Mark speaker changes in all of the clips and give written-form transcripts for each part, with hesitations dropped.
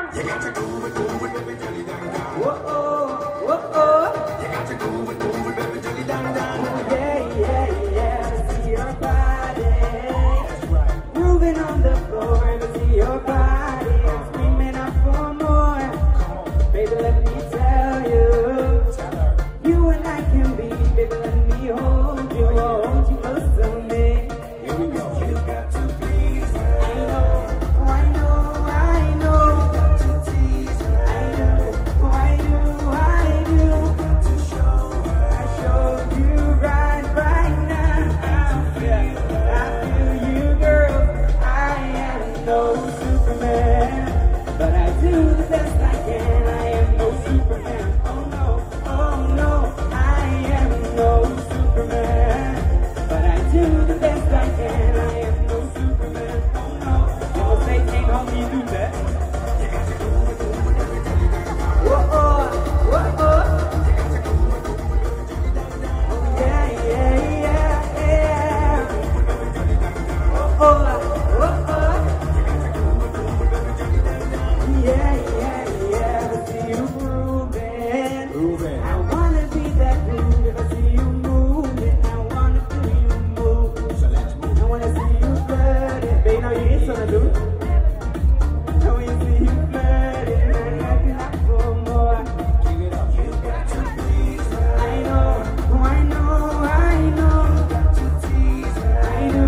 Speaker 1: You got to move it, baby, jelly down, down.
Speaker 2: Whoa, whoa.
Speaker 1: You got to move it, baby, jelly down, down.
Speaker 2: Yeah, yeah, yeah. See your body.
Speaker 1: That's right.
Speaker 2: Moving on the floor. Let me see your body. Screaming out for more. Baby, let me tell you.
Speaker 1: Tell her.
Speaker 2: You and I can be. Baby, let me hold you. Hold you close to me.
Speaker 1: Here we go. You got to please her.
Speaker 2: I know.
Speaker 1: You got to tease her.
Speaker 2: I know. I do.
Speaker 1: You got to show her.
Speaker 2: I showed you right now. I feel you, girl. I am no Superman, but I do the best I can. I am no Superman. Oh no, I am no Superman, but I do the best I can. I am no Superman. Oh no, you must say, can't help me do that. Whoa, whoa.
Speaker 1: Moving.
Speaker 2: I wanna be that groove. If I see you moving, I wanna feel you move.
Speaker 1: So let's move.
Speaker 2: I wanna see you flirting. Baby, now you ain't something to do. I wanna see you flirting. I'm looking out for more.
Speaker 1: Give it up. You got to please her.
Speaker 2: I know.
Speaker 1: You got to tease her.
Speaker 2: I do.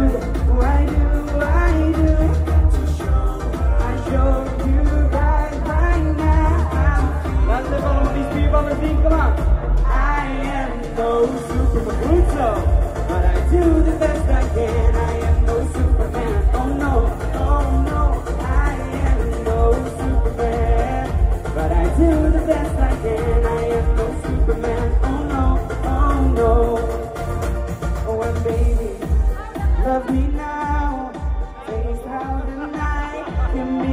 Speaker 1: You got to show her.
Speaker 2: I show you right now. Let's live on with these people on the beat, come on. I am no Superman, but I do the best I can. I am no Superman, oh no. I am no Superman, but I do the best I can. I am no Superman, oh no. Oh, and baby, love me now. Taste how the night can be.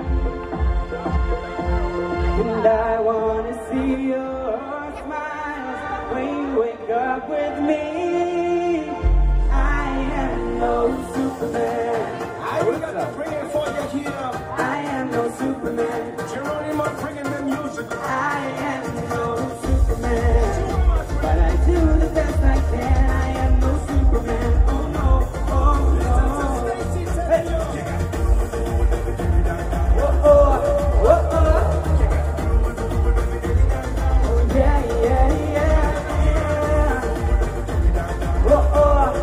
Speaker 2: And I wanna see your smiles when you wake up with me. I am no Superman.
Speaker 1: I got to bring it for you here.
Speaker 2: I am no Superman.
Speaker 1: Geronimo bringing the music.
Speaker 2: I am no Superman, but I do the best I can. I am no Superman. Oh no.
Speaker 1: Stacy, tell you. You got to move it, baby, jelly down, down.
Speaker 2: Whoa. Yeah. Whoa.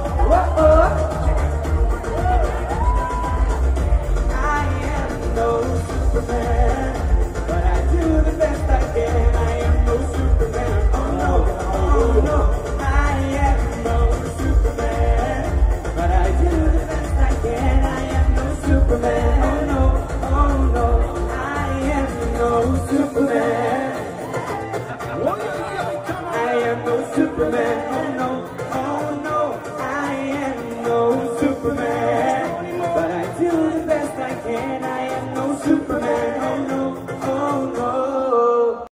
Speaker 2: I am no Superman, but I do the best I can. I am no Superman. Oh no. I am no Superman, but I do the best I can. I am no Superman. Oh no. I am no Superman.